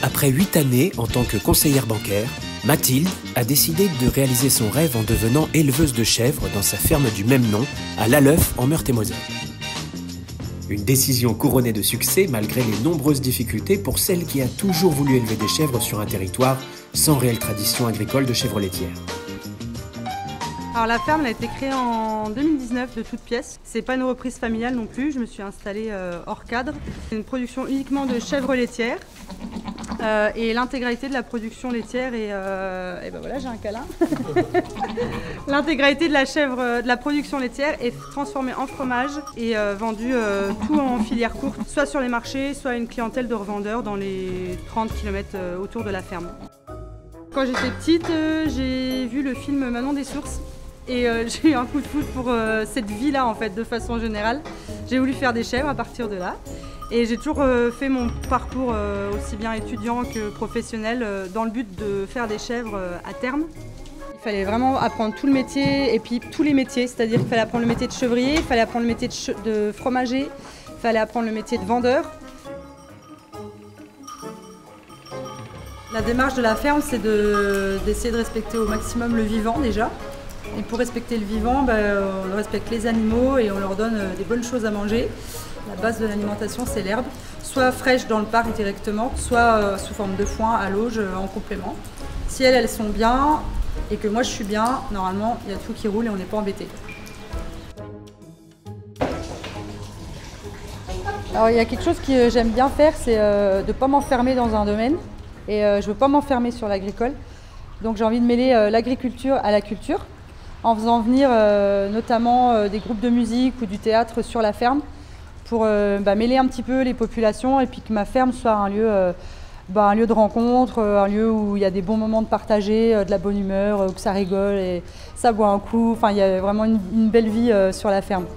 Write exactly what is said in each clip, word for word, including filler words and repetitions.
Après huit années en tant que conseillère bancaire, Mathilde a décidé de réaliser son rêve en devenant éleveuse de chèvres dans sa ferme du même nom, à Lalleuf, en Meurthe-et-Moselle. Une décision couronnée de succès malgré les nombreuses difficultés pour celle qui a toujours voulu élever des chèvres sur un territoire sans réelle tradition agricole de chèvres laitières. Alors la ferme elle a été créée en deux mille dix-neuf de toutes pièces. C'est pas une reprise familiale non plus, je me suis installée euh, hors cadre. C'est une production uniquement de chèvres laitières euh, et l'intégralité de la production laitière et, euh, et ben voilà j'ai un câlin. L'intégralité de la chèvre, de la production laitière est transformée en fromage et euh, vendue euh, tout en filière courte, soit sur les marchés, soit à une clientèle de revendeurs dans les trente kilomètres euh, autour de la ferme. Quand j'étais petite, euh, j'ai vu le film Manon des sources. Et euh, j'ai eu un coup de foudre pour euh, cette vie-là en fait, de façon générale. J'ai voulu faire des chèvres à partir de là. Et j'ai toujours euh, fait mon parcours euh, aussi bien étudiant que professionnel euh, dans le but de faire des chèvres euh, à terme. Il fallait vraiment apprendre tout le métier et puis tous les métiers, c'est-à-dire qu'il fallait apprendre le métier de chevrier, il fallait apprendre le métier de, che de fromager, il fallait apprendre le métier de vendeur. La démarche de la ferme, c'est d'essayer de, de respecter au maximum le vivant déjà. Et pour respecter le vivant, ben, on respecte les animaux et on leur donne des bonnes choses à manger. La base de l'alimentation, c'est l'herbe, soit fraîche dans le parc directement, soit euh, sous forme de foin à l'auge euh, en complément. Si elles, elles sont bien et que moi je suis bien, normalement, il y a tout qui roule et on n'est pas embêté. Alors il y a quelque chose que j'aime bien faire, c'est euh, de ne pas m'enfermer dans un domaine. Et euh, je ne veux pas m'enfermer sur l'agricole. Donc j'ai envie de mêler euh, l'agriculture à la culture, en faisant venir euh, notamment euh, des groupes de musique ou du théâtre sur la ferme pour euh, bah, mêler un petit peu les populations et puis que ma ferme soit un lieu, euh, bah, un lieu de rencontre, euh, un lieu où il y a des bons moments de partager, euh, de la bonne humeur, euh, où ça rigole et ça boit un coup. Enfin, il y a vraiment une, une belle vie euh, sur la ferme.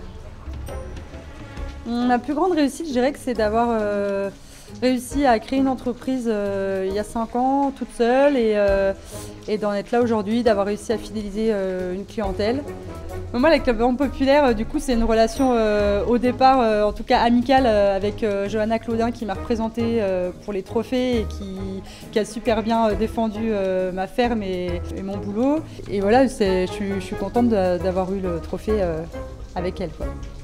Ma plus grande réussite, je dirais que c'est d'avoir euh, réussi à créer une entreprise euh, il y a cinq ans toute seule et, euh, et d'en être là aujourd'hui, d'avoir réussi à fidéliser euh, une clientèle. Moi, la Club Banque Populaire, euh, du coup, c'est une relation euh, au départ, euh, en tout cas amicale, euh, avec euh, Johanna Claudin qui m'a représentée euh, pour les trophées et qui, qui a super bien euh, défendu euh, ma ferme et, et mon boulot. Et voilà, je suis, je suis contente d'avoir eu le trophée euh, avec elle, quoi.